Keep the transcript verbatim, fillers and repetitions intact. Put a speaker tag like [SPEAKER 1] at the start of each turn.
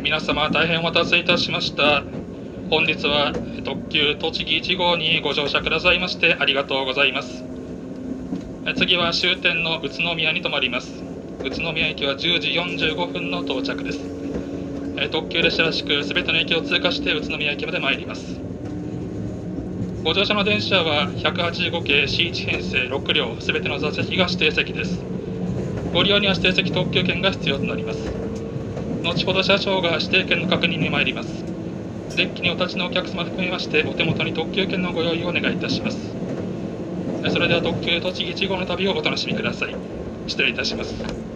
[SPEAKER 1] 皆様大変お待たせいたしました。本日は特急栃木いち号にご乗車くださいましてありがとうございます。次は終点の宇都宮に停まります。宇都宮駅はじゅうじよんじゅうごふんの到着です。特急列車らしく全ての駅を通過して宇都宮駅まで参ります。ご乗車の電車はひゃくはちじゅうご系 シーいち 編成ろくりょう、全ての座席が指定席です。ご利用には指定席特急券が必要となります。後ほど車掌が指定券の確認に参ります。デッキにお立ちのお客様含めましてお手元に特急券のご用意をお願いいたします。それでは特急栃木いち号の旅をお楽しみください。失礼いたします。